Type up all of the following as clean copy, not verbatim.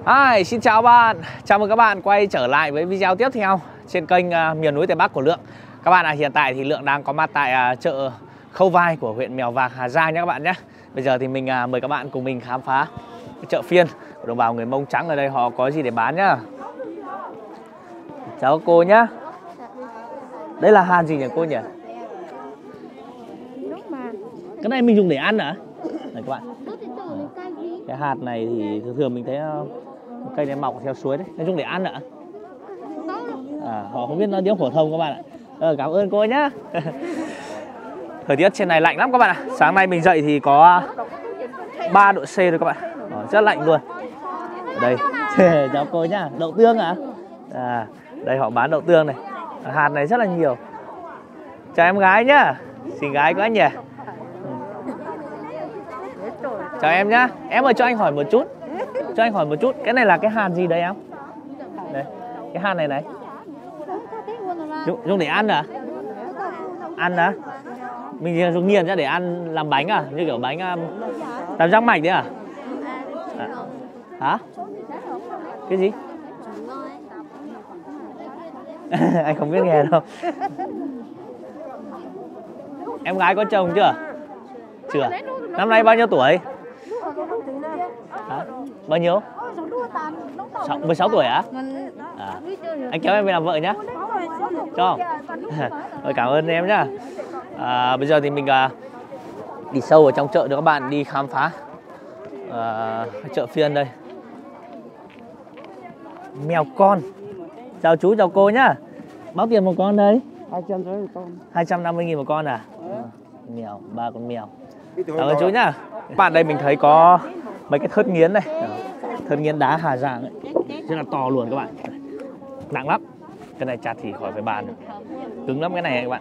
Hi, xin chào bạn. Chào mừng các bạn quay trở lại với video tiếp theo trên kênh Miền núi Tây Bắc của Lượng. Các bạn hiện tại thì Lượng đang có mặt tại chợ Khâu Vai của huyện Mèo Vạc, Hà Giang nhé các bạn nhé. Bây giờ thì mình mời các bạn cùng mình khám phá chợ phiên của đồng bào người Mông Trắng ở đây, họ có gì để bán nhá. Chào cô nhá. Đây là hạt gì nhỉ cô nhỉ? Cái này mình dùng để ăn hả? Này các bạn. Cái hạt này thì thường mình thấy cây này mọc theo suối đấy, nói chung để ăn ạ. Họ không biết nói tiếng phổ thông các bạn ạ. Cảm ơn cô nhá. Thời tiết trên này lạnh lắm các bạn ạ. Sáng nay mình dậy thì có 3 độ C rồi các bạn. Rất lạnh luôn. Đây, chào cô nhá. Đậu tương ạ. Đây họ bán đậu tương này. Hạt này rất là nhiều. Chào em gái nhá. Xinh gái quá nhỉ. Chào em nhá. Em ơi cho anh hỏi một chút. Cho anh hỏi một chút, cái này là cái hạt gì đấy em? Đây, cái hạt này này. Dùng để ăn à? Ăn à? Mình dùng nghiền ra để ăn làm bánh à? Như kiểu bánh tam giác mạch đấy à? Hả? Cái gì? Anh không biết nghe đâu. Em gái có chồng chưa? Chưa. Năm nay bao nhiêu tuổi? Hả? Bao nhiêu? 16 tuổi á? Anh kéo em về làm vợ nhá. Cho. Rồi cảm ơn em nhá. Bây giờ thì mình đi sâu ở trong chợ để các bạn đi khám phá chợ phiên đây. Mèo con. Chào chú, chào cô nhá. Bao tiền một con đây? 250 một con. 250.000 một con à? Mèo, 3 con mèo. Cảm ơn chú nhá. Các bạn đây mình thấy có mấy cái thớt nghiến này. Thớt nghiến đá Hà Giang ấy. Rất là to luôn các bạn. Nặng lắm. Cái này chặt thì khỏi phải bàn. Cứng lắm cái này các bạn.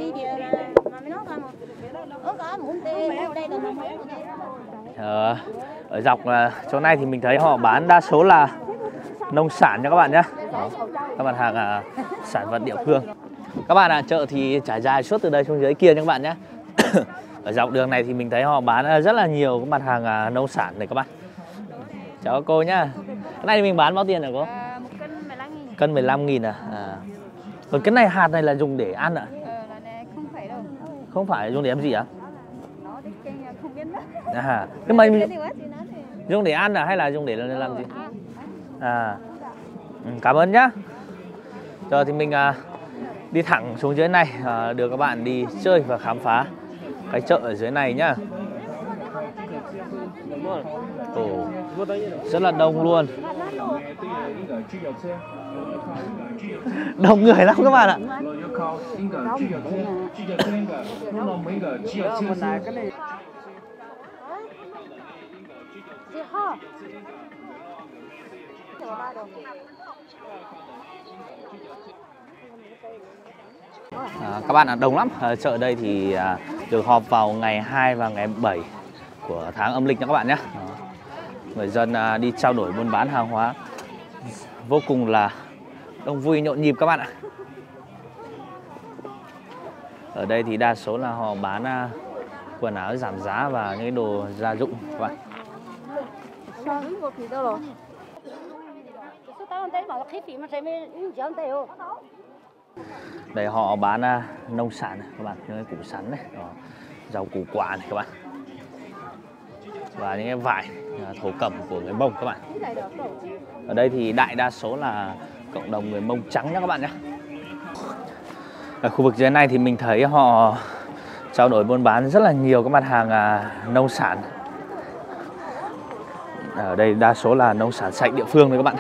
Ở dọc chỗ này thì mình thấy họ bán đa số là nông sản nha các bạn nhé. Các mặt hàng sản vật địa phương. Các bạn ạ, chợ thì trải dài suốt từ đây xuống dưới kia nha các bạn nhé. Ở dọc đường này thì mình thấy họ bán rất là nhiều các mặt hàng nông sản này các bạn. Chào cô nhá. Cái này mình bán bao tiền hả cô? Cân 15.000 à? Còn cái này hạt này là dùng để ăn ạ? Không phải đâu. Không phải dùng để làm gì ạ? Cái mà dùng để ăn à hay là dùng để làm gì? Cảm ơn nhá. Giờ thì mình đi thẳng xuống dưới này đưa các bạn đi chơi và khám phá cái chợ ở dưới này nhá. Rất là đông luôn. Đông người lắm các bạn ạ. Các bạn đông lắm. Chợ đây thì được họp vào ngày 2 và ngày 7 của tháng âm lịch nha các bạn nhé. Người dân đi trao đổi buôn bán hàng hóa vô cùng là đông vui nhộn nhịp các bạn ạ. Ở đây thì đa số là họ bán quần áo giảm giá và những cái đồ gia dụng các bạn. Đây họ bán nông sản này, các bạn, những cái củ sắn này, rau củ quả này các bạn. Và những cái vải thổ cẩm của người Mông các bạn. Ở đây thì đại đa số là cộng đồng người Mông trắng nhé các bạn nhé. Ở khu vực dưới này thì mình thấy họ trao đổi buôn bán rất là nhiều các mặt hàng nông sản. Ở đây đa số là nông sản sạch địa phương thôi các bạn.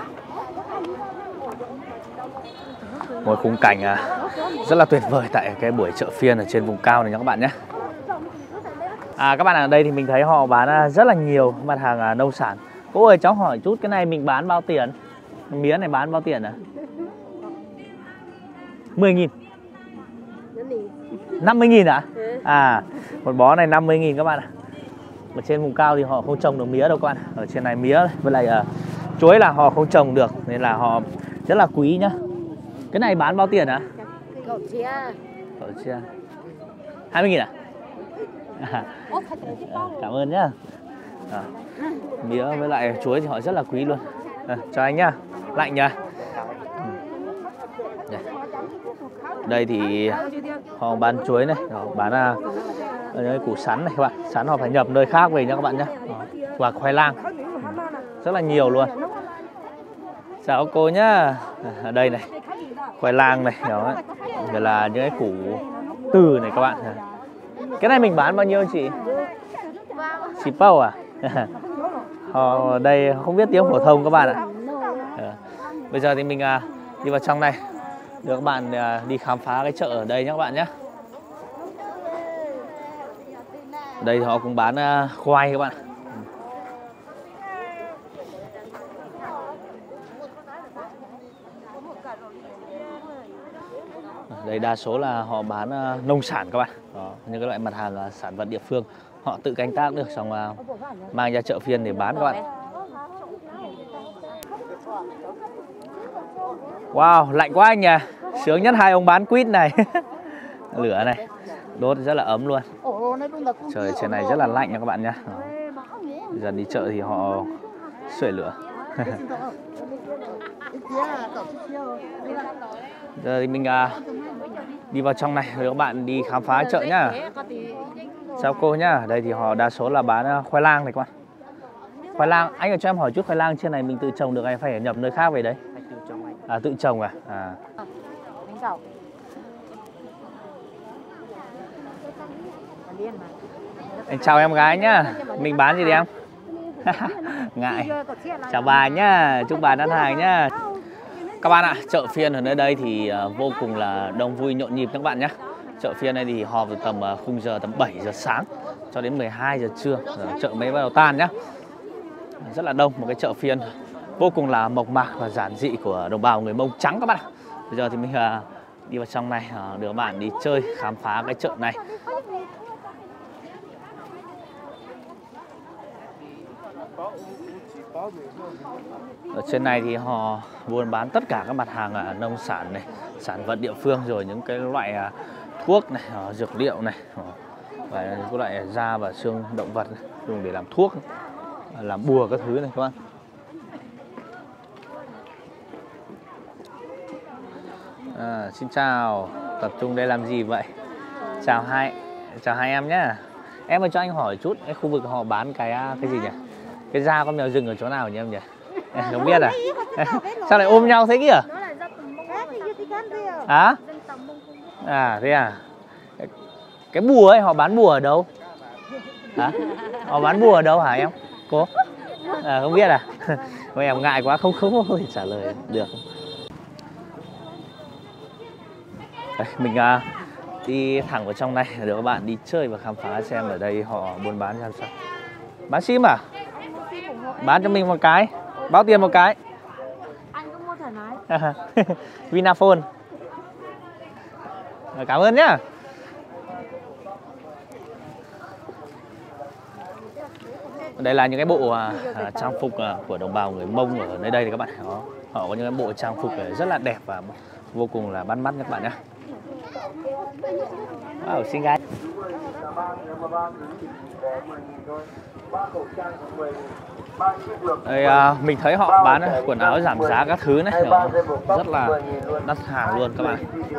Một khung cảnh rất là tuyệt vời tại cái buổi chợ phiên ở trên vùng cao này nha các bạn nhé. Các bạn ở đây thì mình thấy họ bán rất là nhiều mặt hàng nông sản. Cô ơi cháu hỏi chút, cái này mình bán bao tiền? Mía này bán bao tiền à? 10.000. 50.000 à? Một bó này 50.000 các bạn ạ. Ở trên vùng cao thì họ không trồng được mía đâu các bạn. Ở trên này mía với lại chuối là họ không trồng được nên là họ rất là quý nhá. Cái này bán bao tiền hả? Cậu chia 20.000 à? Cảm ơn nhá. Mía với lại chuối thì họ rất là quý luôn. Cho anh nhá, lạnh nhá. Đây thì họ bán chuối này, bán những củ sắn này các bạn. Sắn họ phải nhập nơi khác về nha các bạn nhé. Và khoai lang rất là nhiều luôn. Chào cô nhá. Ở đây này, khoai lang này, đó rồi là những cái củ từ này các bạn. Cái này mình bán bao nhiêu chị? Chị Pau à? Họ đây không biết tiếng phổ thông các bạn ạ. Bây giờ thì mình đi vào trong này, đưa các bạn đi khám phá cái chợ ở đây nhé các bạn nhé. Ở đây thì họ cũng bán khoai các bạn. Đây đa số là họ bán nông sản các bạn. Đó, những cái loại mặt hàng là sản vật địa phương, họ tự canh tác được, xong mang ra chợ phiên để bán các bạn. Wow, lạnh quá anh nhỉ. Sướng nhất hai ông bán quýt này. Lửa này đốt rất là ấm luôn. Trời trên này rất là lạnh nha các bạn nhé. Bây giờ đi chợ thì họ sưởi lửa. Giờ thì mình đi vào trong này rồi các bạn đi khám phá chợ nhá. Chào cô nhá. Đây thì họ đa số là bán khoai lang này các bạn. Khoai lang, anh cho em hỏi chút, khoai lang trên này mình tự trồng được hay phải nhập nơi khác về đấy? À, tự trồng à? Anh chào em gái nhá. Mình bán gì đi em? Ngại. Chào bà nhá, chúc bà ăn hàng nhá. Các bạn ạ, chợ phiên ở nơi đây thì vô cùng là đông vui nhộn nhịp các bạn nhé. Chợ phiên này thì họp từ tầm khung giờ tầm 7 giờ sáng cho đến 12 giờ trưa, chợ mới bắt đầu tan nhá. Rất là đông, một cái chợ phiên vô cùng là mộc mạc và giản dị của đồng bào người Mông trắng các bạn ạ. Bây giờ thì mình đi vào trong này đưa các bạn đi chơi khám phá cái chợ này. Ở trên này thì họ buôn bán tất cả các mặt hàng nông sản này, sản vật địa phương, rồi những cái loại thuốc này, dược liệu này, và những loại da và xương động vật này, dùng để làm thuốc, làm bùa các thứ này các bạn. Xin chào, tập trung đây làm gì vậy? Chào hai em nhé. Em ơi cho anh hỏi chút, cái khu vực họ bán cái gì nhỉ? Cái da con mèo rừng ở chỗ nào nhỉ em nhỉ? Em không biết à? Sao lại ôm nhau thế kìa? Hả? À thế à? Cái bùa ấy họ bán bùa ở đâu? Hả? Họ bán bùa ở đâu hả em? Cô? Không biết à? Thôi em ngại quá không thể trả lời được. Đây, mình đi thẳng vào trong này để các bạn đi chơi và khám phá xem ở đây họ buôn bán làm sao. Bán sim à? Bán cho mình một cái. Bao tiền một cái? Anh cũng mua thoải mái. Vinaphone. Cảm ơn nhá. Đây là những cái bộ trang phục của đồng bào người Mông ở nơi đây thì các bạn. Họ có những cái bộ trang phục rất là đẹp và vô cùng là bắt mắt các bạn nhé. Wow, xinh gái. Đây, mình thấy họ bán quần áo giảm giá các thứ này, rất là đắt hàng luôn các bạn.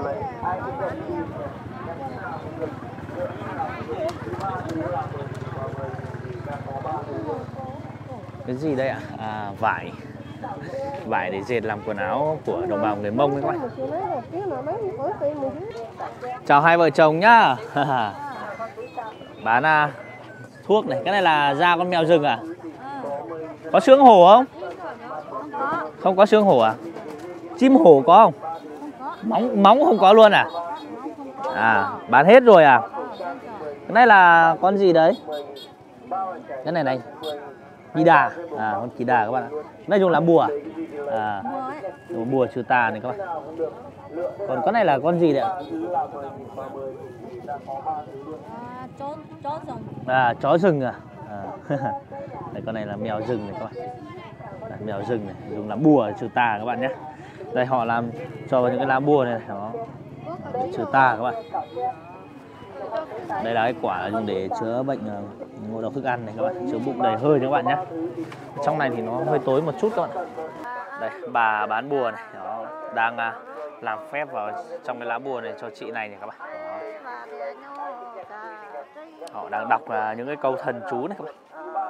Cái gì đây ạ? Vải để dệt làm quần áo của đồng bào người Mông các bạn. Chào hai vợ chồng nhá. Bán thuốc này, cái này là da con mèo rừng à? Có xương hổ không? Không có xương hổ à? Chim hổ có không? Móng không có luôn à? Bán hết rồi à? Cái này là con gì đấy? Cái này kỳ đà, con kỳ đà các bạn ạ. Nói chung là bùa, bùa trừ tà này các bạn. Còn con này là con gì đấy ạ? Chó rừng. Chó rừng à? Đây, con này là mèo rừng này các bạn. Mèo rừng này, dùng làm bùa trừ tà các bạn nhé. Đây họ làm cho những cái lá bùa này nó trừ tà các bạn. Đây là cái quả dùng để chữa bệnh ngộ độc thức ăn này các bạn, chữa bụng đầy hơi các bạn nhé. Trong này thì nó hơi tối một chút các bạn. Đây, bà bán bùa này, đó, đang làm phép vào trong cái lá bùa này cho chị này các bạn. Đó. Họ đang đọc những cái câu thần chú này các bạn.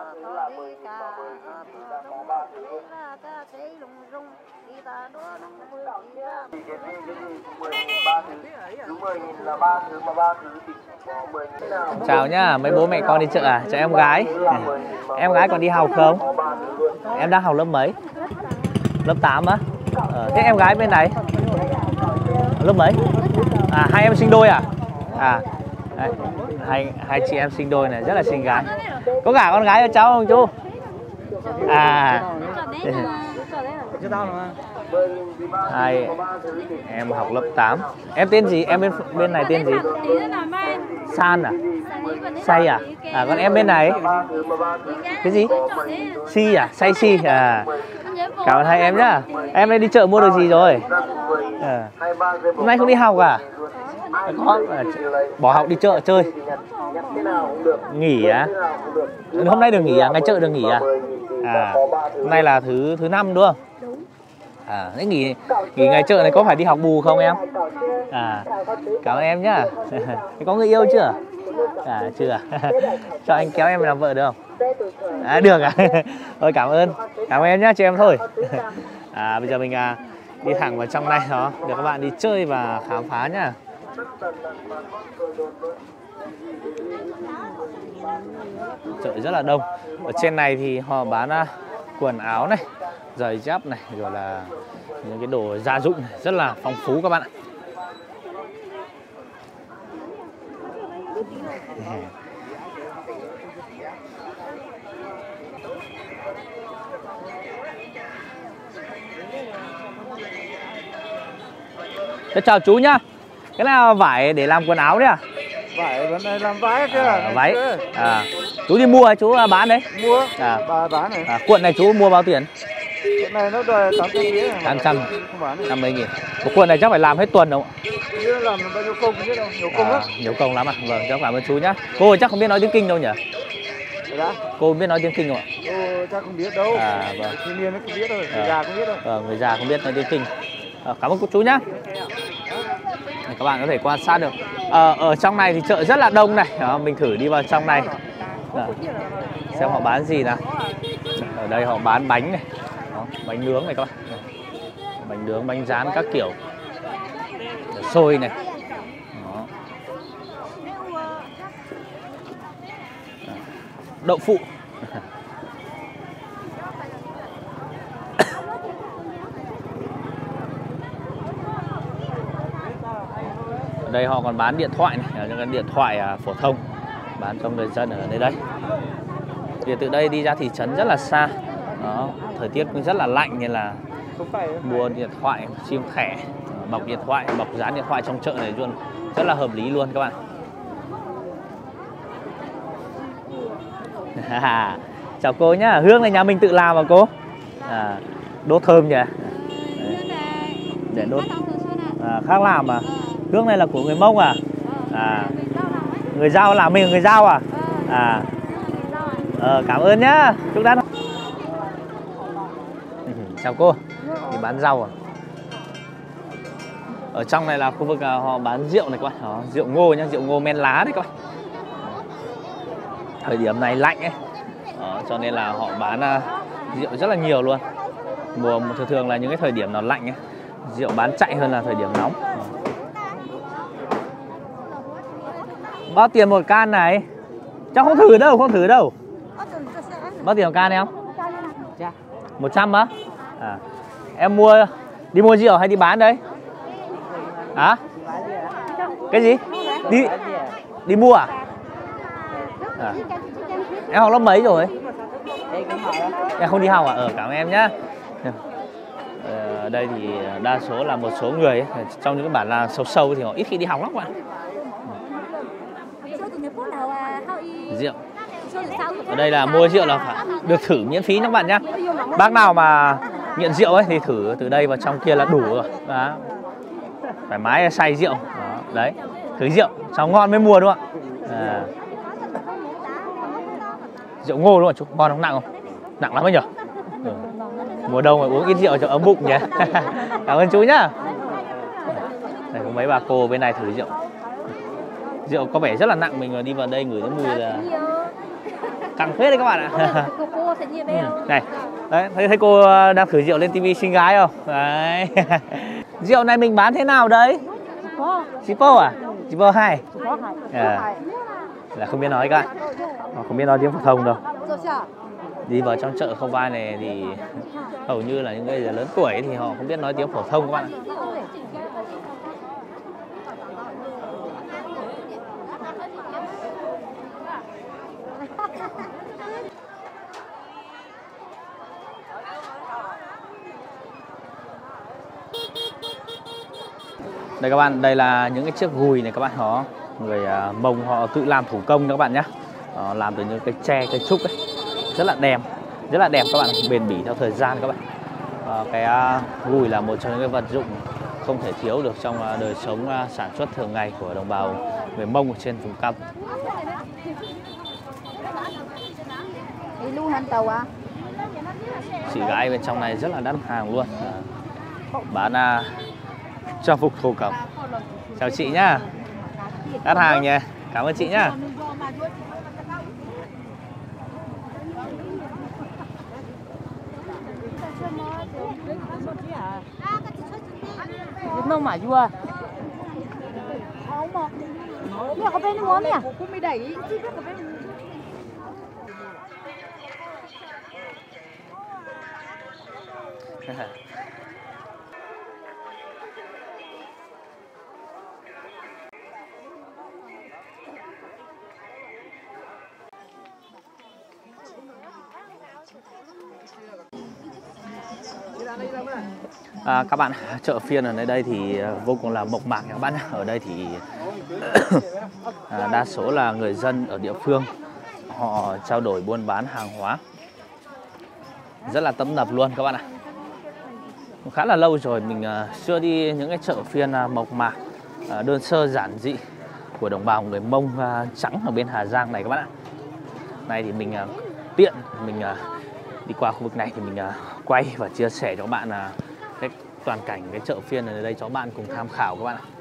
Chào nhá, mấy bố mẹ con đi chợ à? Chào em gái. Em gái còn đi học không? Em đang học lớp mấy? Lớp 8 á? Thế em gái bên này? Lớp mấy? À, hai em sinh đôi à? À, hai chị em sinh đôi này, rất là xinh gái. Có cả con gái cho cháu không chú? À, hai em học lớp 8. Em tên gì? Em bên này tên gì? San à? Say à? À, còn em bên này? Cái gì? Si à? Say si à? Cảm ơn hai em nhá. Em đây đi chợ mua được gì rồi? Hôm nay không đi học à? Có, bỏ học đi chợ chơi. Nghỉ à? Hôm nay được nghỉ à? Ngày chợ được nghỉ à? À, hôm nay là thứ 5 đúng không? À, thế nghỉ ngày chợ này có phải đi học bù không em? À, cảm ơn em nhá. Có người yêu chưa? À, chưa. Cho anh kéo em làm vợ được không? À, được à? Thôi cảm ơn em nhá, cho em thôi. À, bây giờ mình đi thẳng vào trong này đó, để các bạn đi chơi và khám phá nhá. Chợ rất là đông. Ở trên này thì họ bán quần áo này, giày dép này, rồi là những cái đồ gia dụng này, rất là phong phú các bạn ạ. Thế chào chú nhá. Cái này là vải để làm quần áo đấy à? Vải vấn đề làm váy kia. Váy. À, chú đi mua hay chú bán đấy? Mua. À, bà bán này. À, cuộn này chú mua bao tiền? Cuộn này nó đòi 800.000. 800. 50.000. Một cuộn này chắc phải làm hết tuần đúng không ạ? Làm bao nhiêu công biết đâu, nhiều công lắm. Nhiều công lắm à? Vâng, cháu cảm ơn chú nhá. Cô chắc không biết nói tiếng Kinh đâu nhỉ? Đã. Cô biết nói tiếng Kinh không ạ? Cô chắc không biết đâu. À, vâng. Thanh niên nó không biết đâu, người già không biết đâu. Vâng, người già không biết nói tiếng Kinh. Cảm ơn cô chú nhá. Này, các bạn có thể quan sát được. Ở trong này thì chợ rất là đông này. Đó, mình thử đi vào trong này. Đó. Xem họ bán gì nào. Ở đây họ bán bánh này. Đó, bánh nướng này các bạn. Bánh nướng, bánh rán các kiểu. Xôi này. Đó. Đậu phụ. Ở đây họ còn bán điện thoại này, những cái điện thoại phổ thông bán cho người dân ở nơi đây. Vì từ đây đi ra thị trấn rất là xa. Đó, thời tiết cũng rất là lạnh nên là mua điện thoại, sim thẻ, bọc điện thoại, bọc dán điện thoại trong chợ này luôn rất là hợp lý luôn các bạn. Chào cô nhá, hương này nhà mình tự làm mà cô. Đốt thơm nhỉ. Để đốt. Khác làm à? Hương này là của người Mông à? Người Dao làm, mình là người Dao à? Cảm ơn nhá. Chúc đắt. Chào cô. Thì bán rau à? Ở trong này là khu vực họ bán rượu này các bạn. Đó, rượu ngô nhá, rượu ngô men lá đấy các bạn. Thời điểm này lạnh ấy. Đó, cho nên là họ bán rượu rất là nhiều luôn. Mùa thường là những cái thời điểm nó lạnh ấy, rượu bán chạy hơn là thời điểm nóng. Bao tiền một can này? Cháu không thử đâu, không thử đâu. Bao tiền một can em? 100 á? Em đi mua rượu hay đi bán đấy? Hả? Cái gì? Đi mua à? Em học lớp mấy rồi? Em không đi học à? Cảm ơn em nhá. Ở đây thì đa số là một số người ấy, trong những cái bản làng sâu thì họ ít khi đi học lắm các bạn. Rượu. Ở đây là mua rượu là phải được thử miễn phí các bạn nhá. Bác nào mà nghiện rượu ấy thì thử từ đây vào trong kia là đủ rồi. Đó. Thoải mái say rượu. Đó. Đấy, thử rượu, sao ngon mới mua đúng không ạ? Rượu ngô đúng không chú? Ngon không, nặng không? Nặng lắm ấy nhỉ? Mùa đông phải uống ít rượu cho ấm bụng nhỉ. Cảm ơn chú nhá. Đây có mấy bà cô bên này thử rượu. Rượu có vẻ rất là nặng, mình đi vào đây ngửi thấy mùi là căng phết đấy các bạn ạ. Này, đấy, thấy cô đang thử rượu lên tivi xinh gái không? Đấy. Rượu này mình bán thế nào đấy? Chipo à? Chipo 2. Là không biết nói các bạn. Không biết nói tiếng phổ thông đâu. Đi vào trong chợ Khâu Vai này thì hầu như là những người lớn tuổi thì họ không biết nói tiếng phổ thông các bạn ạ. Đây các bạn, đây là những cái chiếc gùi này các bạn, người Mông họ tự làm thủ công các bạn nhé. Làm từ những cái tre, cây trúc ấy. Rất là đẹp các bạn, bền bỉ theo thời gian các bạn. Cái gùi là một trong những cái vật dụng không thể thiếu được trong đời sống sản xuất thường ngày của đồng bào người Mông ở trên vùng Cam. Chị gái bên trong này rất là đắt hàng luôn, bán trang phục thổ cẩm. Chào chị nhá, đắt hàng nhỉ, cảm ơn chị nhá. Nông mà vua. Mẹ có bên món nè. Cũng mới đẩy chứ biết có bên. Các bạn, chợ phiên ở nơi đây thì vô cùng là mộc mạc các bạn. Ở đây thì đa số là người dân ở địa phương họ trao đổi buôn bán hàng hóa rất là tấp nập luôn các bạn ạ. Khá là lâu rồi mình chưa đi những cái chợ phiên mộc mạc đơn sơ giản dị của đồng bào người Mông trắng ở bên Hà Giang này các bạn ạ. Này thì mình tiện mình đi qua khu vực này thì mình quay và chia sẻ cho các bạn cái toàn cảnh cái chợ phiên ở đây cho các bạn cùng tham khảo các bạn ạ.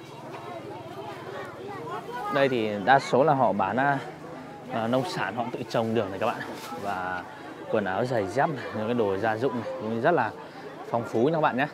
Đây thì đa số là họ bán nông sản họ tự trồng được này các bạn, và quần áo giày dép này, những cái đồ gia dụng này cũng rất là phong phú nha các bạn nhé.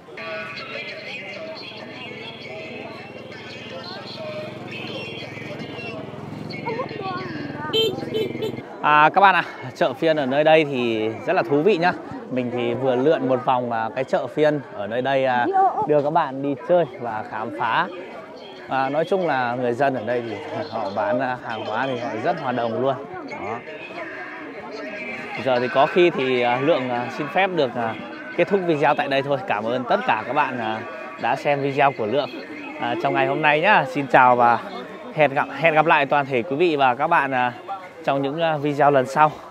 Các bạn ạ, chợ phiên ở nơi đây thì rất là thú vị nhá. Mình thì vừa lượn một vòng cái chợ phiên ở nơi đây đưa các bạn đi chơi và khám phá. Nói chung là người dân ở đây thì họ bán hàng hóa thì họ rất hòa đồng luôn. Đó. Giờ thì có khi thì Lượng xin phép được kết thúc video tại đây thôi. Cảm ơn tất cả các bạn đã xem video của Lượng trong ngày hôm nay nhá. Xin chào và hẹn gặp lại toàn thể quý vị và các bạn trong những video lần sau.